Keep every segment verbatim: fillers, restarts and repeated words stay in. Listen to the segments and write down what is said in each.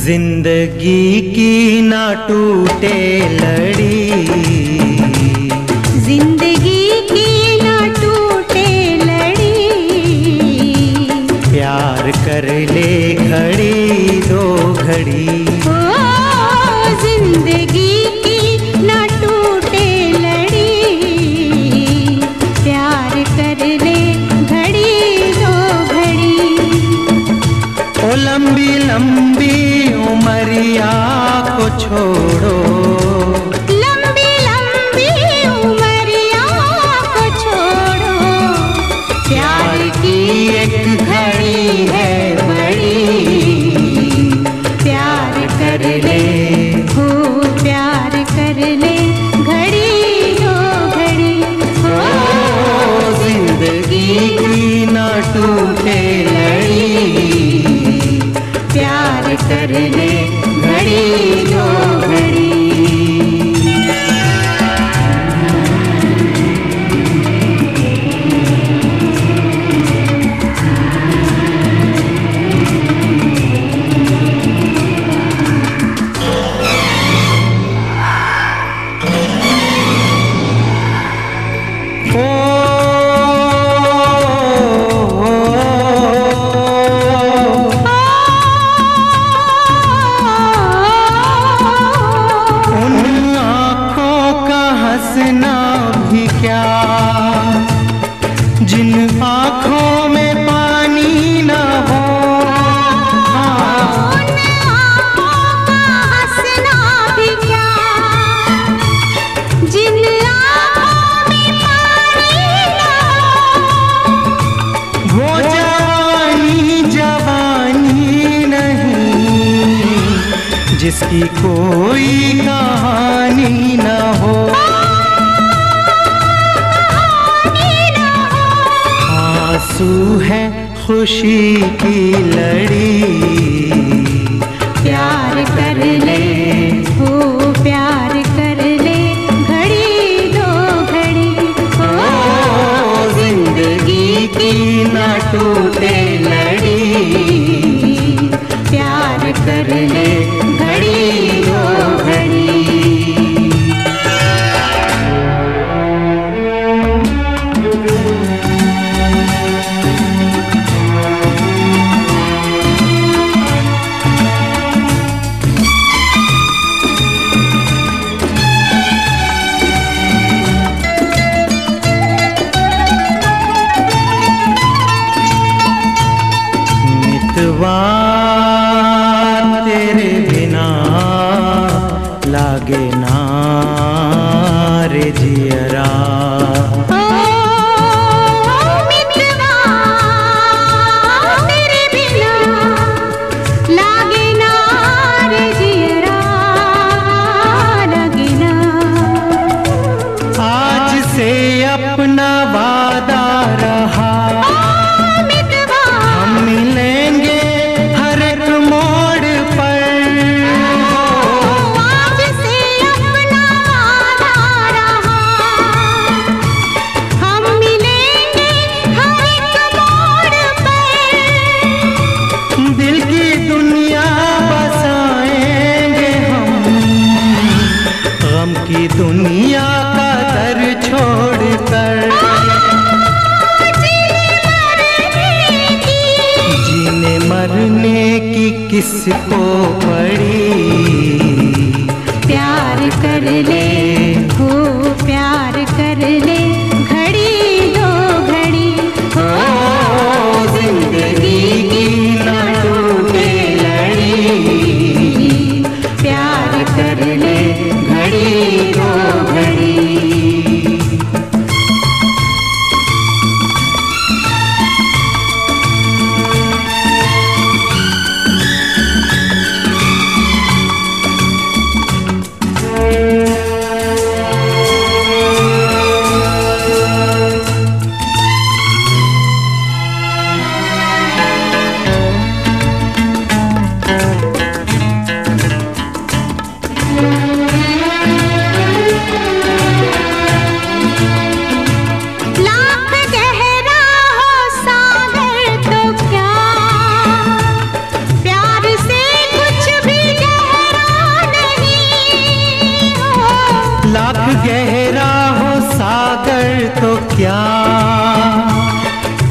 जिंदगी की ना टूटे लड़ी, जिंदगी की ना टूटे लड़ी, प्यार कर ले घड़ी दो घड़ी। ओ जिंदगी की ना टूटे लड़ी, प्यार कर ले घड़ी दो घड़ी। ओ लंबी लंबी उमरिया को छोड़ो, लंबी लंबी उमरिया को छोड़ो, प्यार की एक घड़ी है बड़ी, प्यार कर ले हो प्यार कर ले घड़ी दो घड़ी। हो जिंदगी की ना टूटे लड़ी, प्यार कर ले घड़ी दो घड़ी। हंसना भी क्या जिन आँखों में पानी न हो, उन आँखों का हंसना भी क्या जिन आँखों में पानी न हो। वो जवानी जवानी नहीं जिसकी कोई कहानी न हो। आंसू है खुशी की लड़ी, प्यार कर ले हो प्यार कर ले घड़ी दो घड़ी। ओ जिंदगी की ना टूटे लड़ी, प्यार कर ले घड़ी दो घड़ी। मितवा तेरे बिना लागे ना रे जियरा, मितवा तेरे बिना लागे ना रे जियरा, लागे ना। आज से अपना वादा रहा, हम मिलेंगे हर एक मोड़ पर। आज से अपना वादा रहा, हम मिलेंगे हर एक मोड़ पर। दिल की दुनिया बसाएंगे हम, गम की दुनिया का दर छोड़कर। जीने मरने की किसको पड़ी, प्यार कर ले हो प्यार कर ले घड़ी दो घड़ी। ओ जिंदगी की ना टूटे लड़ी, प्यार कर ले घड़ी दो घड़ी।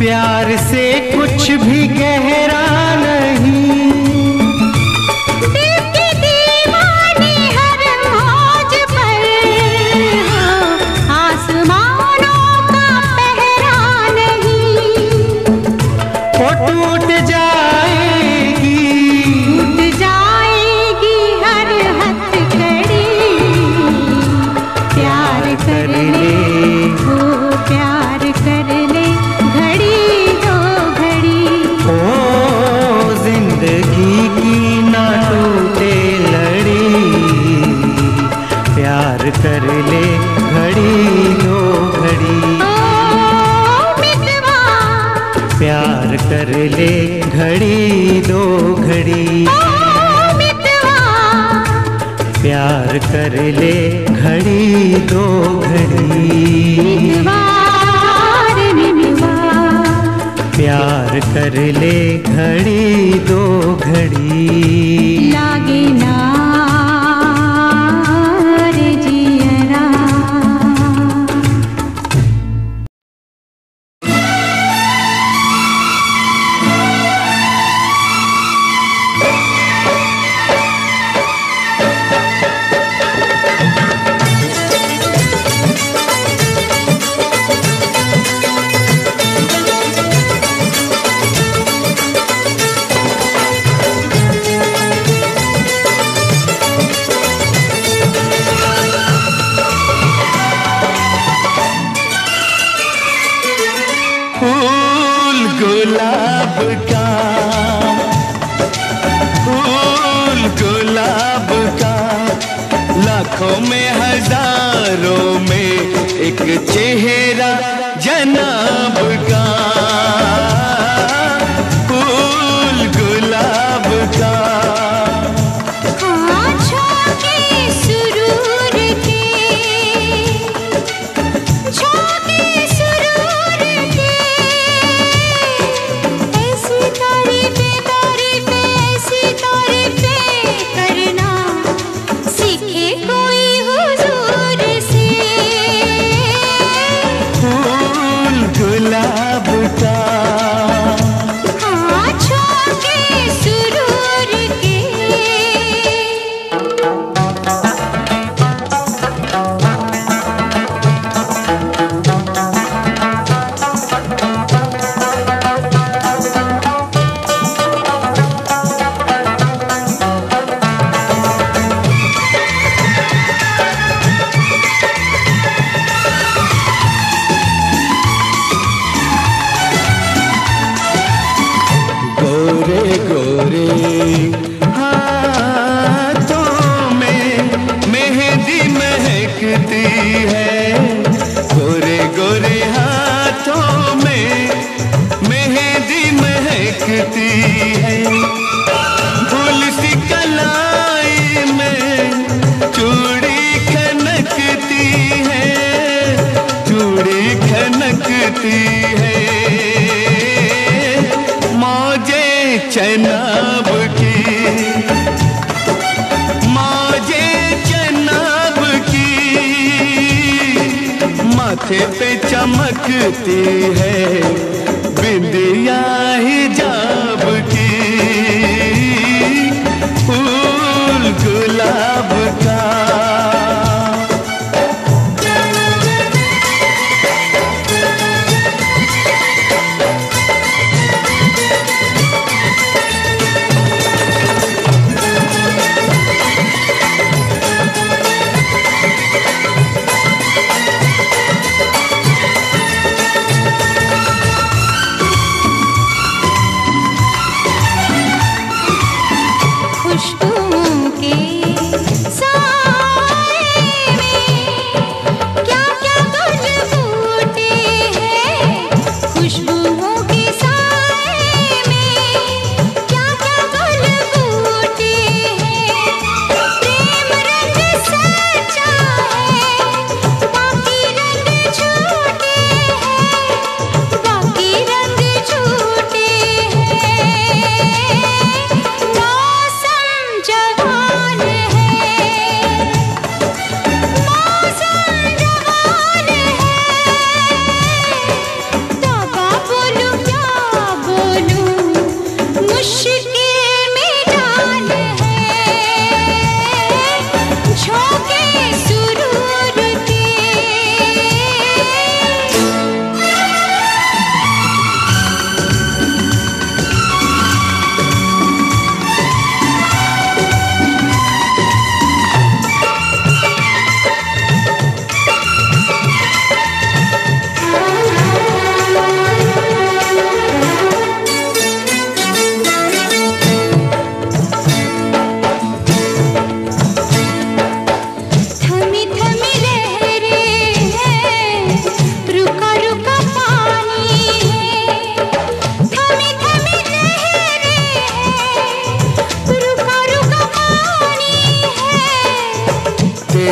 प्यार से कुछ भी गहरा नहीं। दिल के दीवाने हर मौज पर हो, आसमानों का पहरा नहीं। वो टूट जाएगी, टूट जाएगी हर हथकड़ी। प्यार कर ले, हो प्यार कर ले, घड़ी दो घड़ी। ओ जिंदगी की ना टूटे लड़ी। प्यार कर ले घड़ी दो घड़ी। ओ मितवा, प्यार कर ले घड़ी दो घड़ी। ओ मितवा, प्यार कर ले घड़ी दो घड़ी। मितवा रे मितवा, प्यार कर ले घड़ी दो घड़ी। लागे ना रे जियरा। फूल गुलाब का, फूल गुलाब का, लाखों में हजारों में एक चेहरा जनाब का। फूल गुलाब का, आँखों के सुरूर के, झोंके सुरूर के, ऐसी तारीफें तारीफें ऐसी तारीफें करना सीखे कोई हुजूर से। फूल गुलाब का, आँखों के सुरूर के। गोरे गोरे हाथों में मेहंदी महकती है। गोरे गोरे हाथों में मेहंदी महकती है। फूल सी कलाई में चूड़ी खनकती है, चूड़ी खनकती है। मौजे चनाब की, मौजे चनाब की, माथे पे चमकती है बिंदिया हिजाब की। फूल गुलाब का,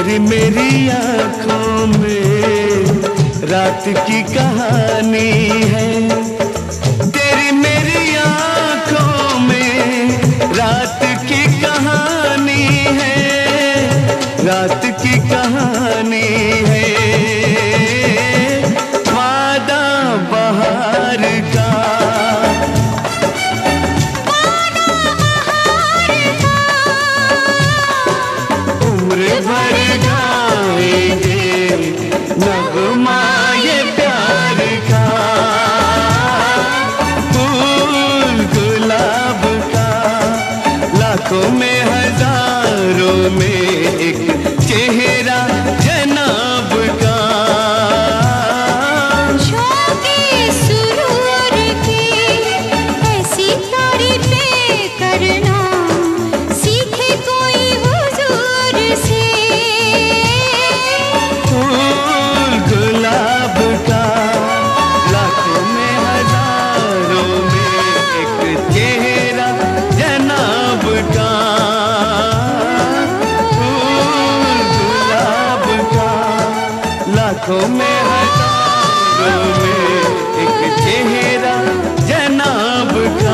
तेरी मेरी आंखों में रात की कहानी है, तेरी मेरी आंखों में रात की कहानी है, रात की कहानी है। वादा बहार का, उम्र भर गाएंगे नगमा ये प्यार का, फूल गुलाब का, लाखों में हजारों में एक चेहरा जनाब का। शौक़े सुरूर की ऐसी तारीफ़ें करना, सीखे कोई हुजूर से। फूल गुलाब का, लाखों में हजारों में एक चेहरा जनाब का, फूल गुलाब का, लाखों में हजारों में एक चेहरा जनाब का।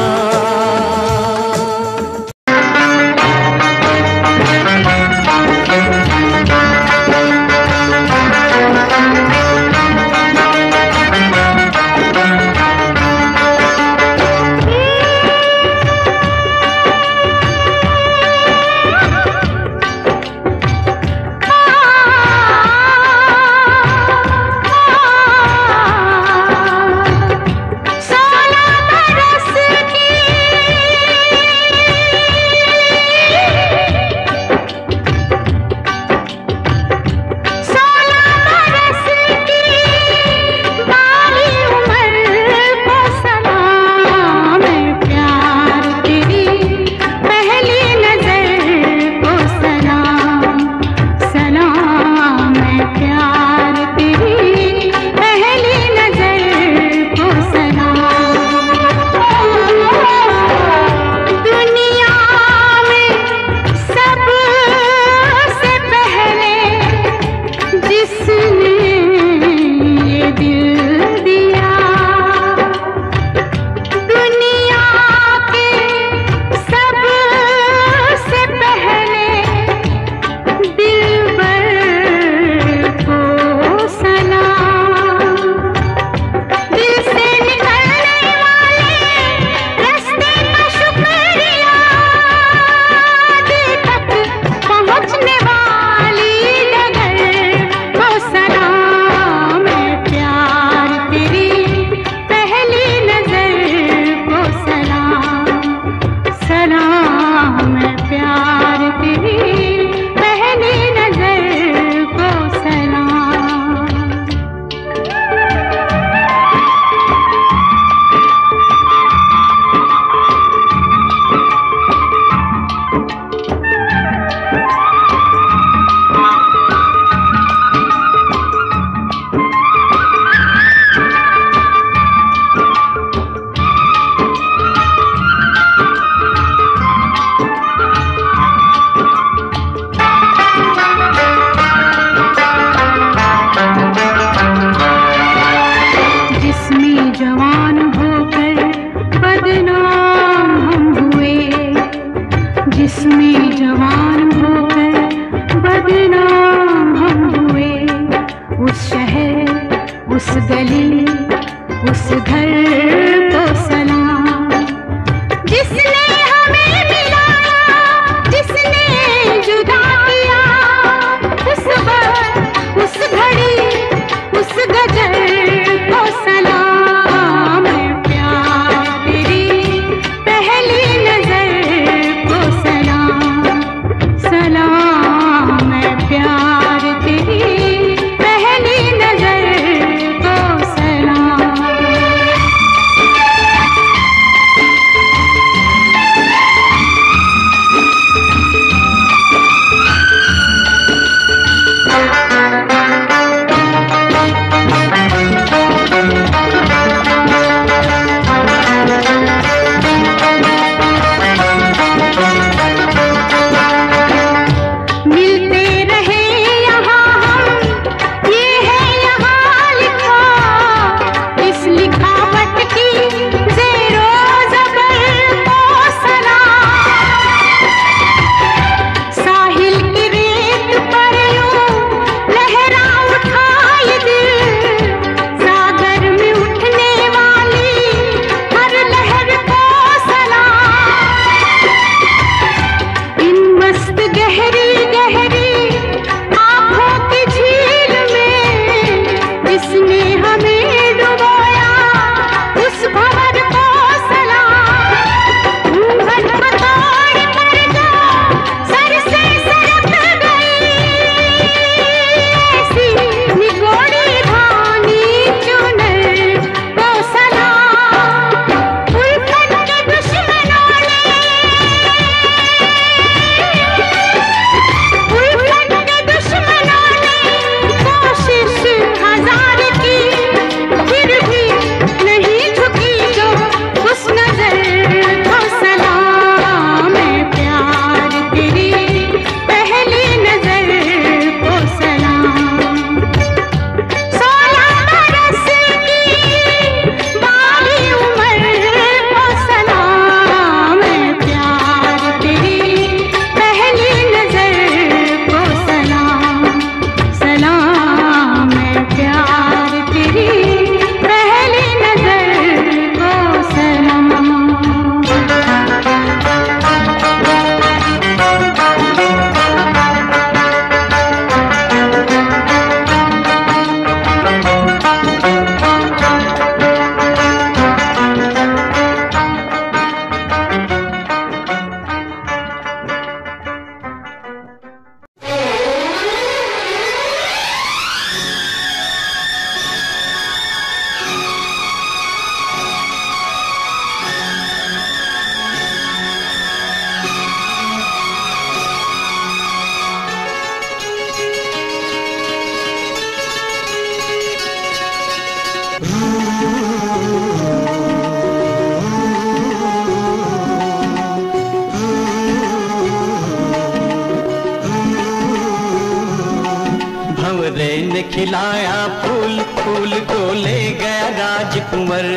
खिलाया फूल, फूल को ले गया राजकुंवर।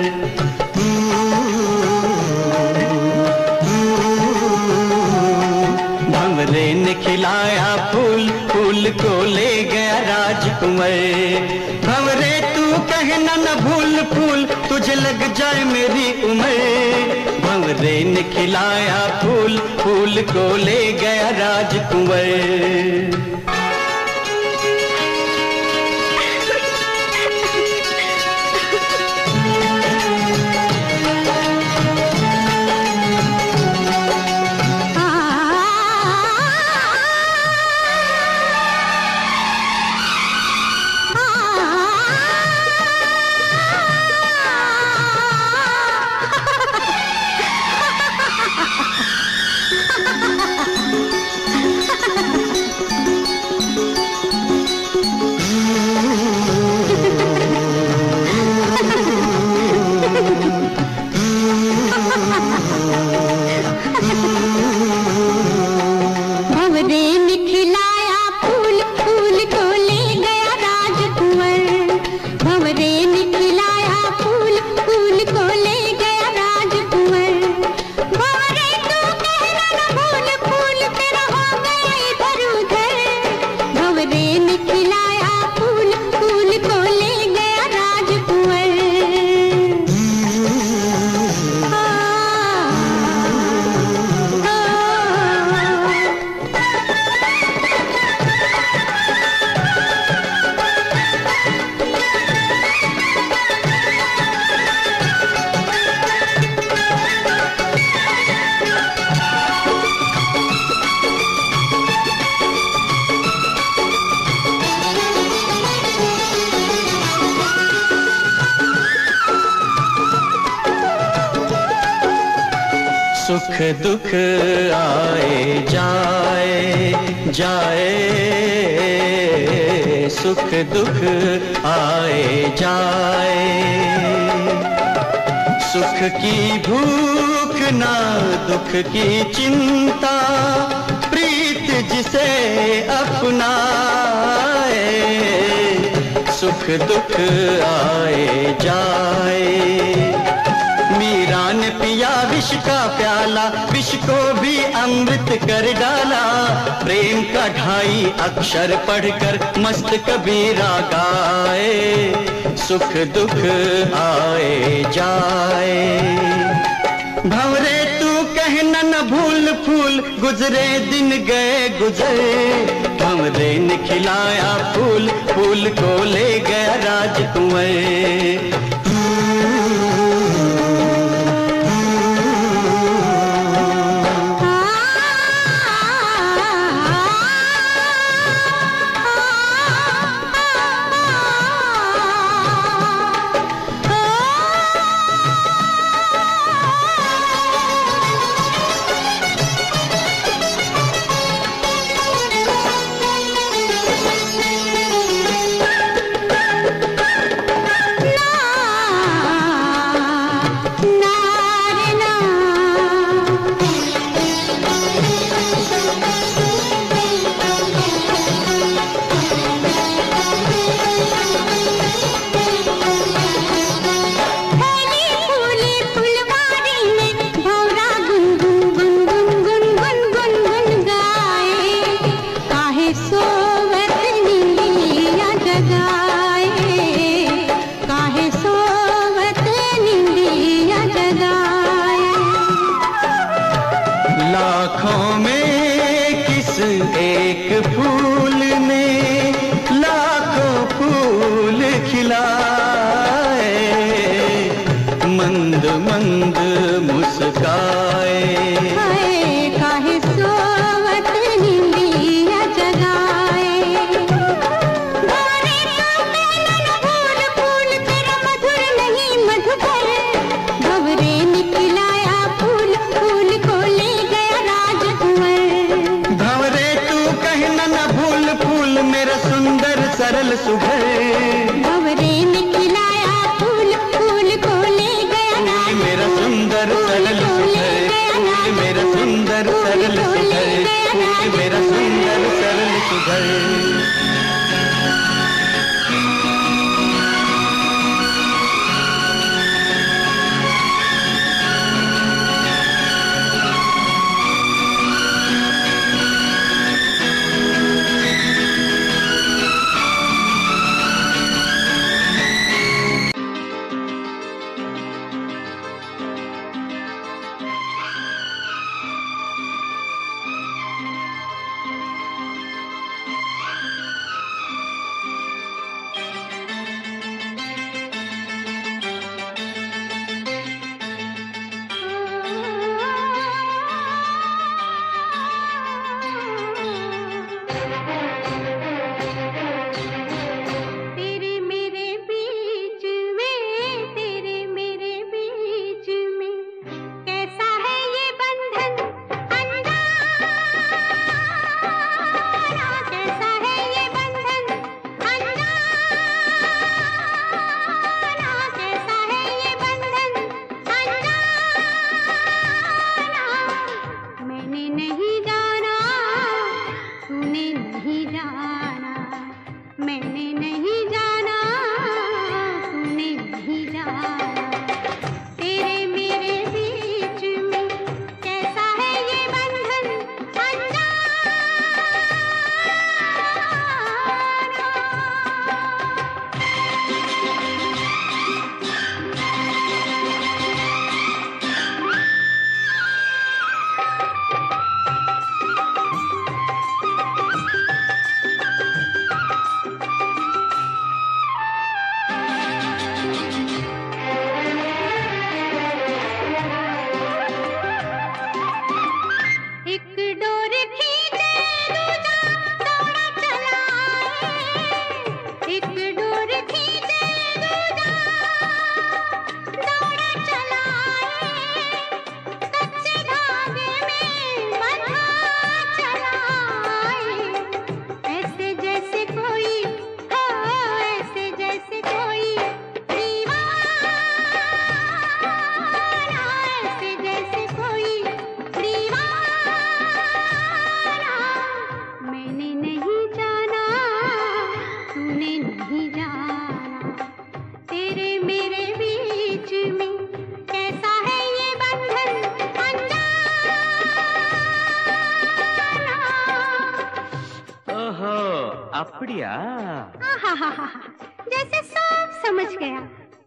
भंवरे ने खिलाया फूल, फूल को ले गया राजकुंवर। भंवरे तू कहना न भूल फूल, तुझे लग जाए मेरी उम्र। भंवरे ने खिलाया फूल, फूल को ले गया राजकुंवर। सुख दुख आए जाए जाए, सुख दुख आए जाए। सुख की भूख ना दुख की चिंता, प्रीत जिसे अपनाए। सुख दुख आए जाए। मीरा ने पिया विष का प्याला, विष को भी अमृत कर डाला। प्रेम का ढाई अक्षर पढ़कर मस्त कबीरा गाए। सुख दुख आए जाए। भंवरे तू कहना न भूल फूल, गुजरे दिन गए गुजरे। भंवरे ने खिलाया फूल, फूल को ले गया राजकुंवर। लाखों में किस एक फूल ने लाखों फूल खिलाए। मंद मंद मुस्काए, काहे सोवत निंदिया जगाए। भंवरे तू कहना न भूल फूल, तेरा मधुर नहीं मधुकर। भंवरे ने खिलाया फूल, फूल को ले गया राजकुंवर। भंवरे तू कहना न भूल फूल, मेरा सुंदर सरल सुघर। भंवरे ने खिलाया फूल, फूल को ले गया मेरा सुंदर सरल सुघर। मेरा அப்படியா? जैसे सब समझ गया।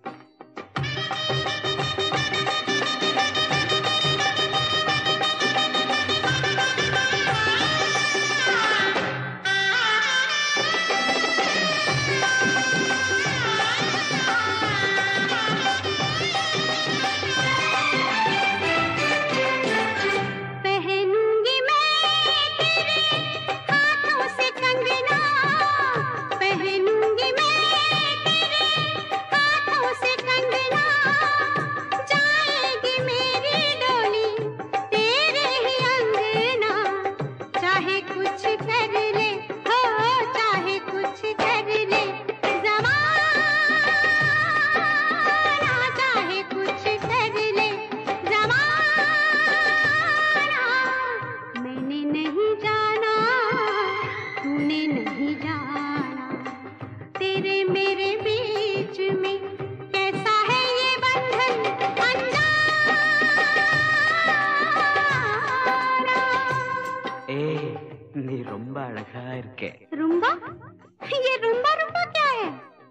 रुम्बा? ये रुम्बा रुम्बा क्या है?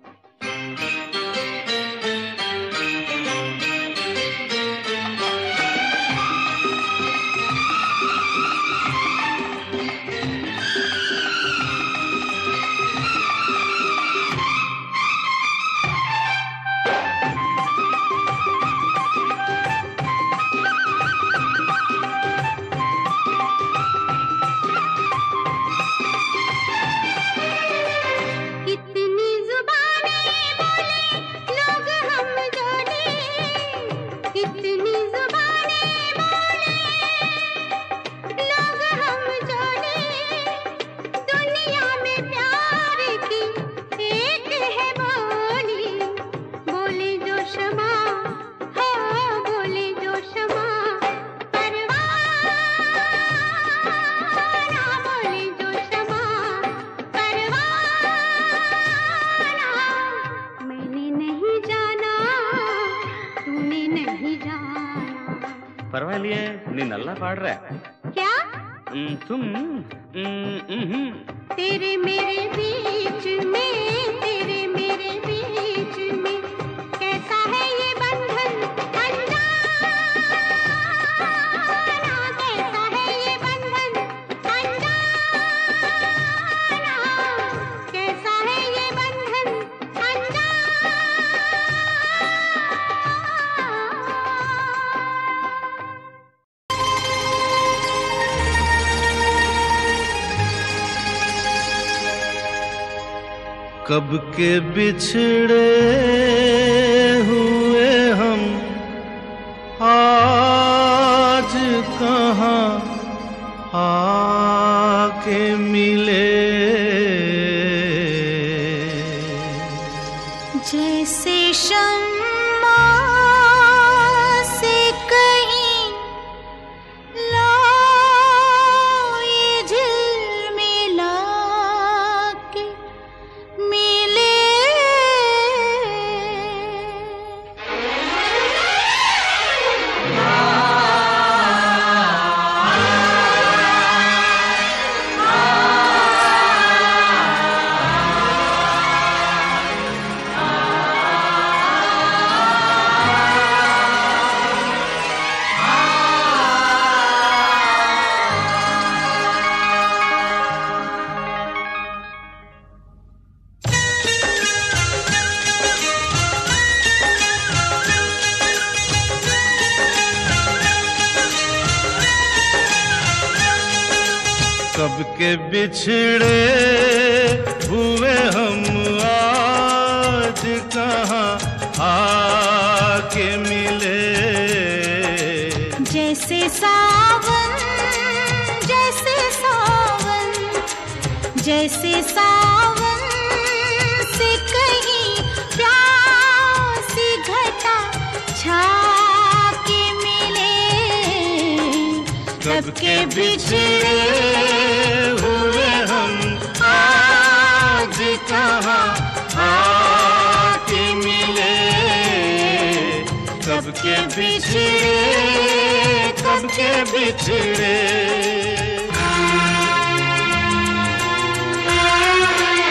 பரவாயில்லையே, நீ நல்லா பாடுற. क्या? तुम तेरे मेरे बीच में, तेरे मेरे बीच में कैसा है ये बंधन अनजाना, कैसा है ये बंधन अनजाना, कैसा है ये बंधन अनजाना। कब के बिछड़े हुए हम आज कहाँ आके मिले, जैसे शम्मा से कहीं लाए झिलमिला के मिले। कब के बिछड़े हुए हम आज कहाँ आके मिले, जैसे सावन जैसे सावन जैसे सावन से कहीं प्यासी घटा छा के मिले, कब के बिछड़े हुए हम आज कहाँ आके मिले, कब के बिछड़े कब के बिछड़े।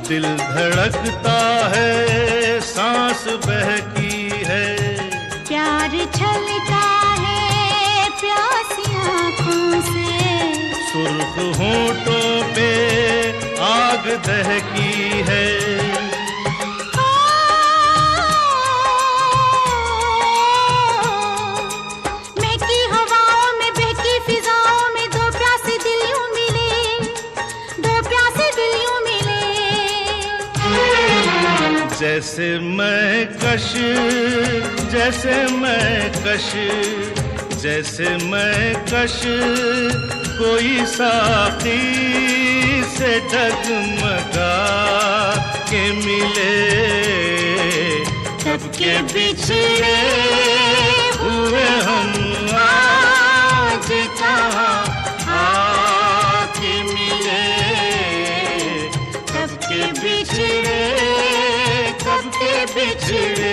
दिल धड़कता है, सांस बहकी है, प्यार छलका है प्यासी आँखों से, सुर्ख होंठों पे आग दहकी है। महकी हवाओं में बहकी फिजाओं में दो प्यासे दिल यूं मिले, दो प्यासे दिल यूं मिले। जैसे मैं कश, जैसे मैं कश, जैसे मैं कश कोई साथी से डगमगा के मिले, कब के बिछड़े हुए हम आज कहाँ आके मिले, कब के बिछड़े, कब के बिछड़े।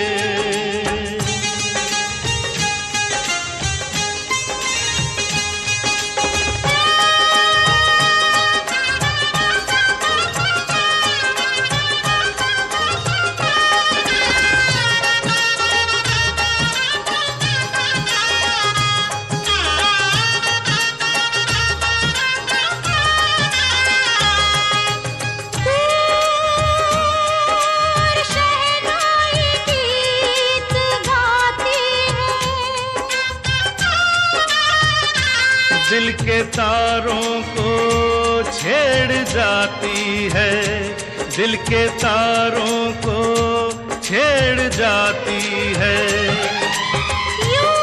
दिल के तारों को छेड़ जाती है, दिल के तारों को छेड़ जाती है। यूं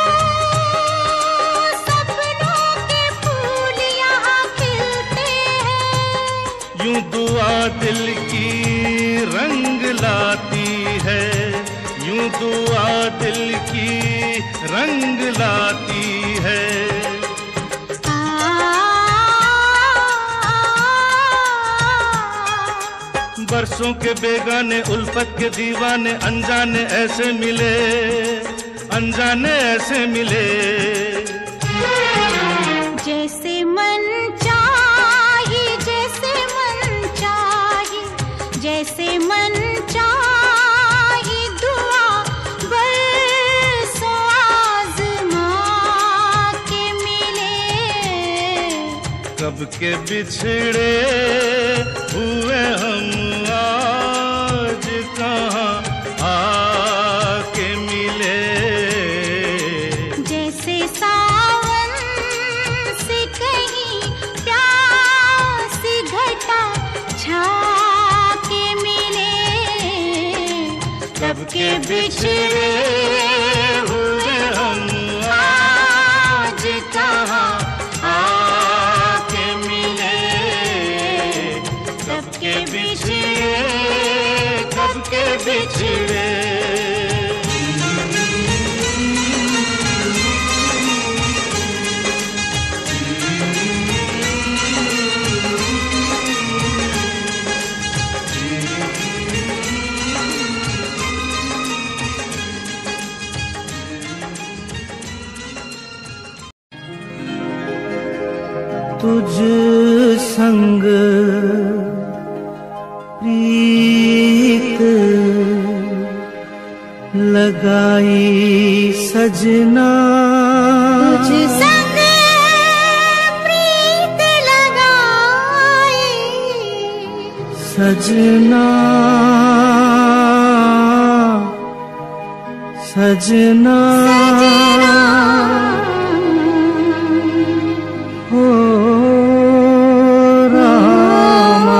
सपनों के फूल यहाँ खिलते हैं, यूं दुआ दिल की रंग लाती है, यूं दुआ दिल की रंग लाती है। बरसों के बेगाने उल्फत के दीवाने अनजाने ऐसे मिले, अनजाने ऐसे मिले। जैसे मन चाहे, जैसे मन चाहे, जैसे मन चाहे दुआ बरसों आज़मा के मिले, कब के बिछड़े हुए हम आज कहाँ आके मिले। जैसे सावन से कहीं प्यासी घटा छा के मिले, कब के बिछड़े हुए हम आज कहाँ आके मिले, कब के बिछड़े, कब के बिछड़े। तुझ संग प्रीत लगाई सजना, तुझ संग प्रीत लगाई सजना, सजना, हो रामा।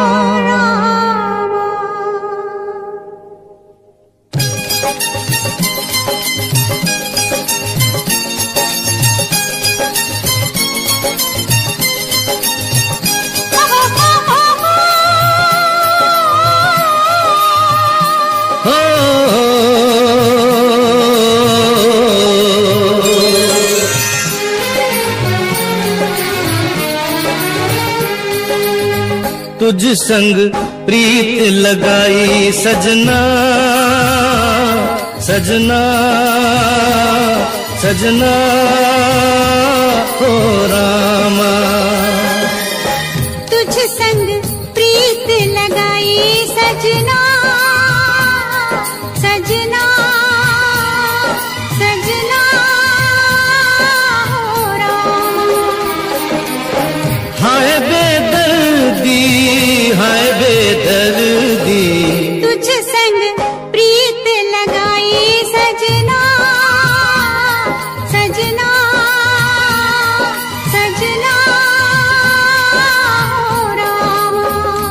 तुझ संग प्रीत लगाई सजना, सजना, सजना, हो रामा। तुझ संग प्रीत लगाई लगाई सजना सजना सजना हो रामा। हाय बेदर्दी हाय बेदर्दी तुझ संग प्रीत लगाई सजना सजना सजना हो रामा।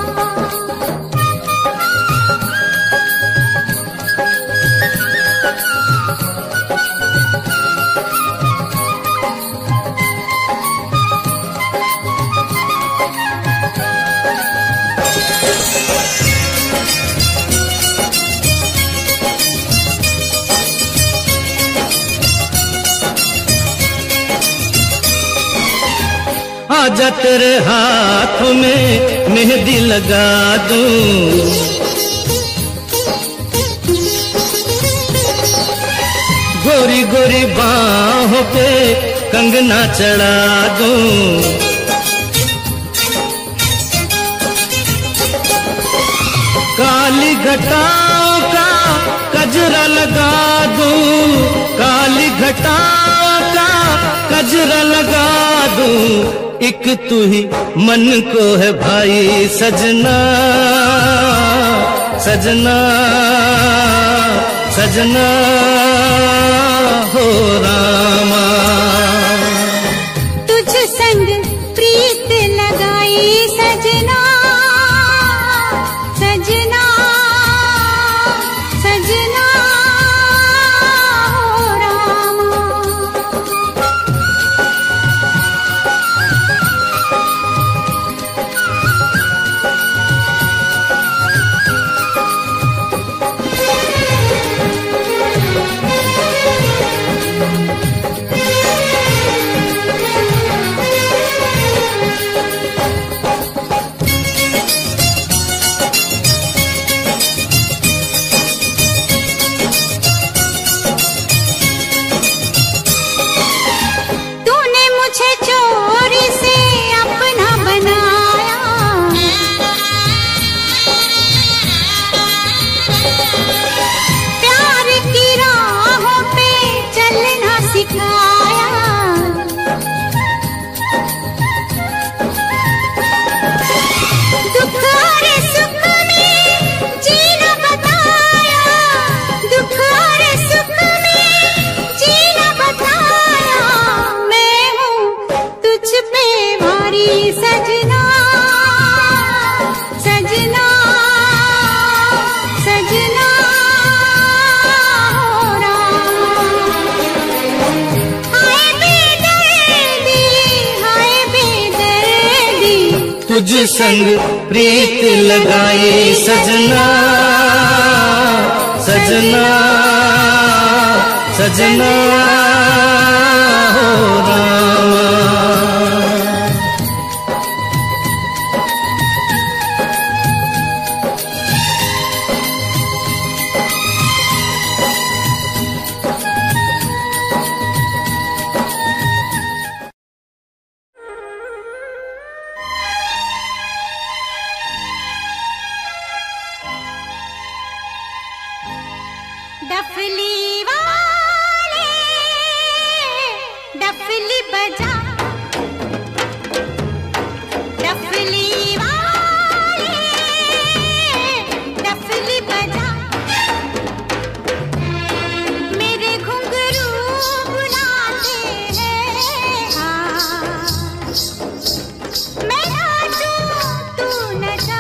आजा तेरे हाथ में मेहंदी लगा दूं, गोरी गोरी बाहों पे कंगना चढ़ा दूं, काली घटाओं का कजरा लगा दूं, काली घटाओं का कजरा लगा दूं, एक तू ही मन को है भाई सजना सजना सजना हो रामा। तुझ संग प्रीत लगाई सजना सजना सजना हो रामा। तूने मुझे चोरी से अपना बनाया, प्यार की राहों पे चलना सिखाया, दुख और सुख में जीना बताया, दुख और सुख में जीना बताया, मैं हूँ तुझ पे भारी सजना सजना सजना हो रामा। हाय बेदर्दी हाय बेदर्दी तुझ संग प्रीत लगाई सजना सजना सजना हो रामा। डफली वाले डफली बजा, डफली वाले डफली बजा, मेरे घुंघरू बुलाते हैं हाँ, मैं नाचूं तू नचा।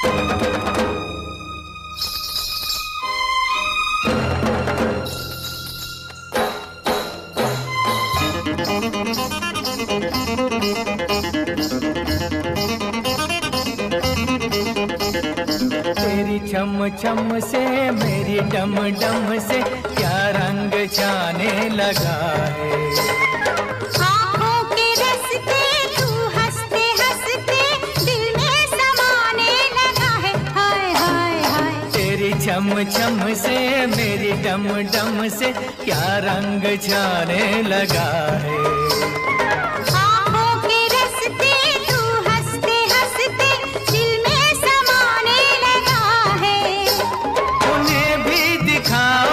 तेरी छम छम से मेरी डम डम से क्या रंग जाने लगा है। आँखों के रस्ते तू हंसते हंसते दिल में समाने लगा है। हाय हाय हाय तेरी छम छम से मेरी डम डम से क्या रंग जाने लगा है। आँखों के रस्ते तू हंसते हंसते दिल में समाने लगा है। उन्हें भी दिखाओ,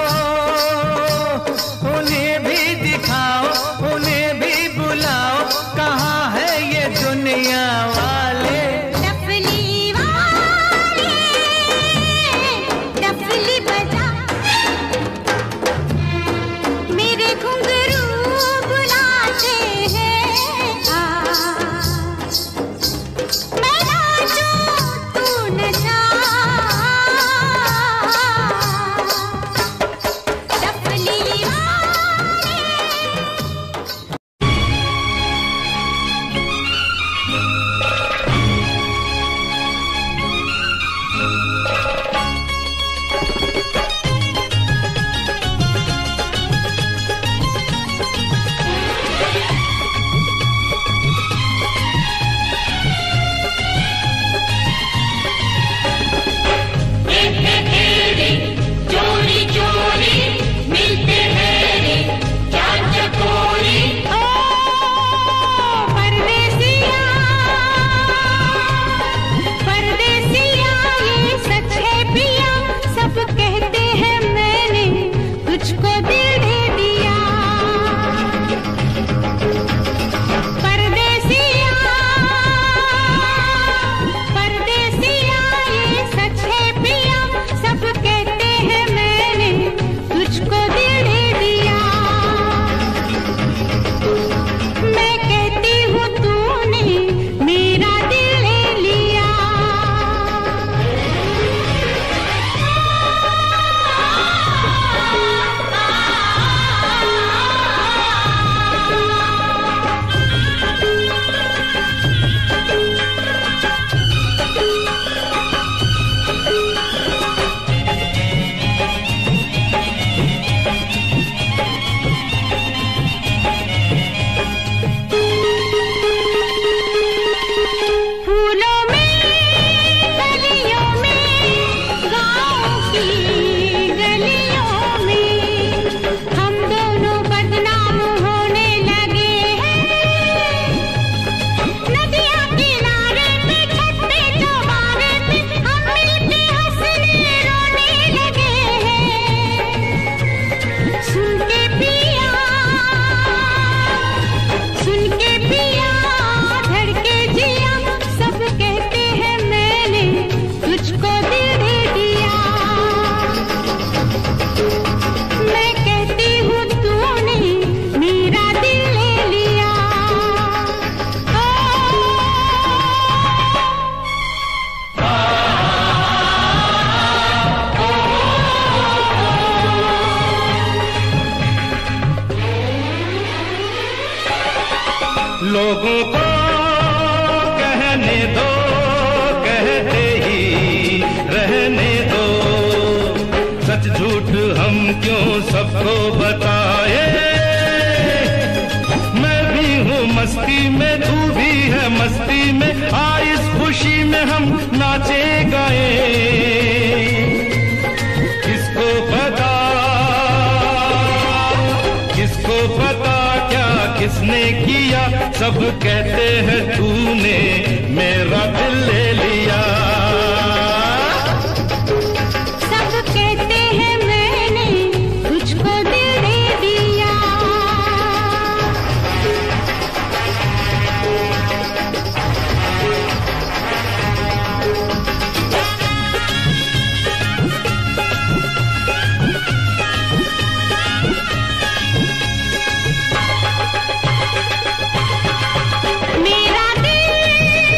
उन्हें भी दिखाओ, उन्हें भी बुलाओ, कहाँ है ये दुनिया वाले। डफली वाले डफली बजा, मेरे घुंघरू बुलाते हैं। आ मैं नाचूं तू नचा, डफली वाले। चोरी चोरी मिलते हैं रे चार चकोरी। ओ परदेसिया परदेसिया ये सच है पिया, सब कहते हैं मैंने तुझको दिल दे दिया। परदेसिया परदेसिया ये सच है पिया, सब कहते हैं मैंने तुझको दिल दे दिया। मैं कहती हूँ तूने मेरा दिल ले लिया। फूलों में गलियों में गाँव की गलियों में हम दोनों बदनाम होने लगे हैं। नदियाँ किनारे पे छत पे चौबारे पे हम मिलके हंसने रोने लगे हैं। सुन के पिया सुन के पिया धड़के जिया, सब कहते हैं मैंने तुझको दिल दे दिया। मैं कहती हूँ तूने मेरा दिल ले लिया। ओ लोगों को कहने दो, कहते ही रहने दो, सच झूठ हम क्यों सबको बताए। मैं भी हूँ मस्ती में, तू भी है मस्ती में, आ इस खुशी में हम नाचे गाए। किसको पता किसको पता क्या किसने किया, सब कहते हैं तूने मेरा दिल ले लिया। सब कहते हैं मैंने तुझको दिल दे दिया। मेरा दिल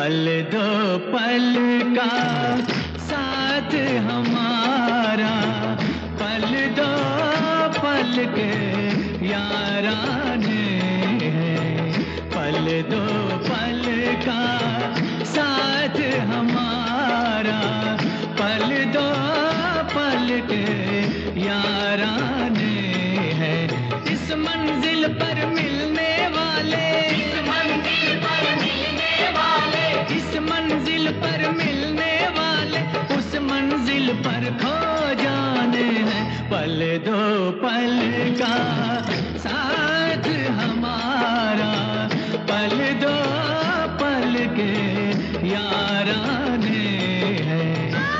पल दो पल का साथ हमारा, पल दो पल के याराने हैं, पल दो पल का साथ हमारा, पल दो पल के याराने हैं। इस मंजिल पर मिलने वाले, इस मंजिल पर मिलने वाले, इस मंजिल पर मिलने वाले, उस मंजिल पर खो जाने हैं। पल दो पल का साथ हमारा, पल दो पल के याराने हैं।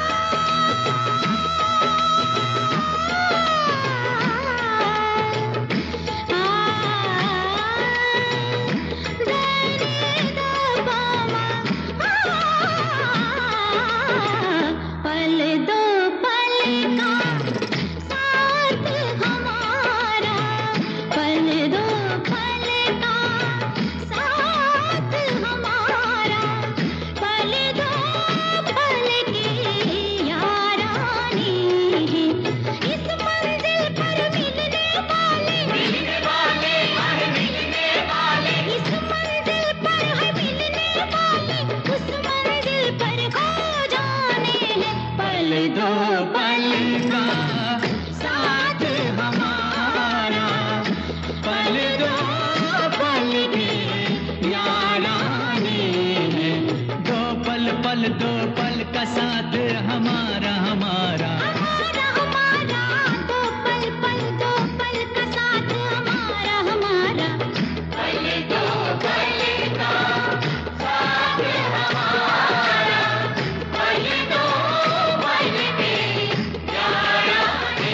दो पल का साथ हमारा, हमारा हमारा हमारा, दो पल पल दो पल का साथ हमारा, हमारा पल दो पल का साथ हमारा, पल दो पल के याराने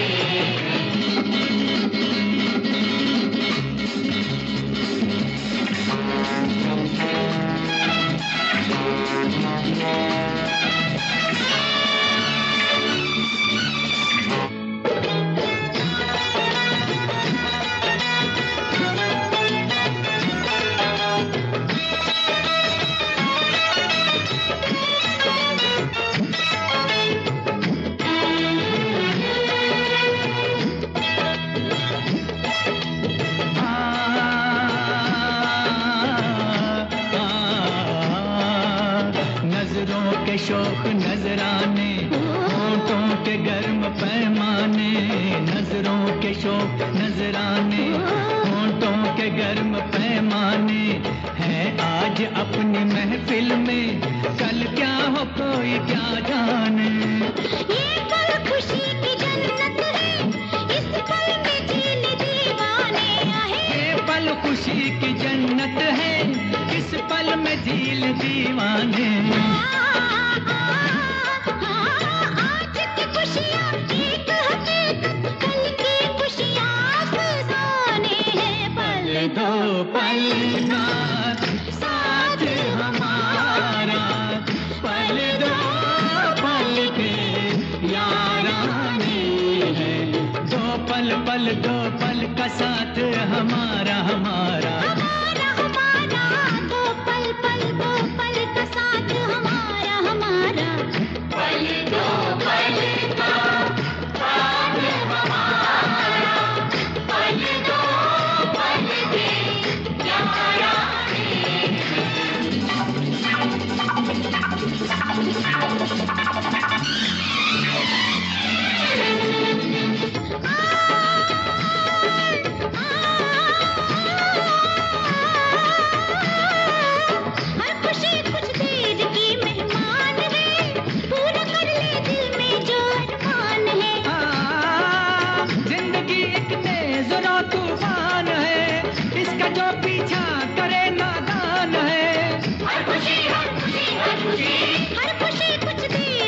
शौक नजराने, होठों के गर्म पैमाने, नजरों के शौक नजराने, होठों के गर्म पैमाने हैं आज अपनी महफिल में, कल क्या हो कोई क्या जाने। ये पल खुशी की जन्नत है, इस पल में झील दीवाने आए। ये पल खुशी की जन्नत है, इस पल में झील दीवाने। दो पल का साथ हमारा, पल दो पल के याराने हैं। दो पल पल दो पल का साथ हमारा, हमारा हमारा हमारा, दो पल पल दो पल का साथ हमारा, हमारा पल दो पल का साथ हमारा, पल दो पल के याराने। हर खुशी कुछ देर की मेहमान है, पूरा कर ले दिल में जो अरमान है। हाँ, जिंदगी एक तेज रो तूफान है, इसका जो पीछा करे नादान है। हर खुशी हर खुशी हर खुशी, हर खुशी कुछ देर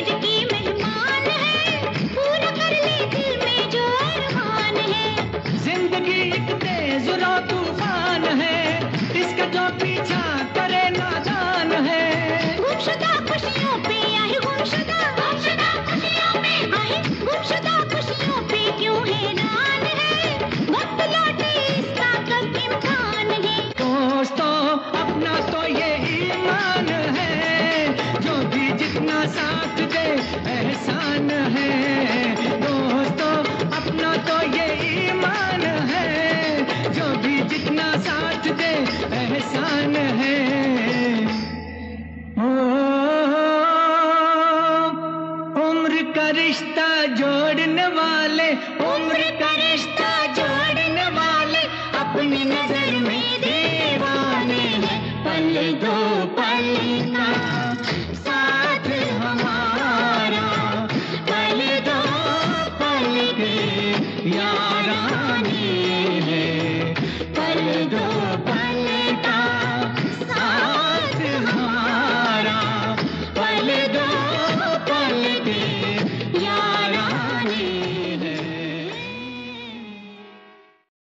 दे एहसान है। दोस्तों अपना तो ये ईमान है, जो भी जितना साथ दे एहसान है। ओ, उम्र का रिश्ता जोड़ने वाले, उम्र का रिश्ता जोड़ने वाले अपनी नजर में दीवाने हैं। पल दो पल का साथ हमारा, पल दो पल के यार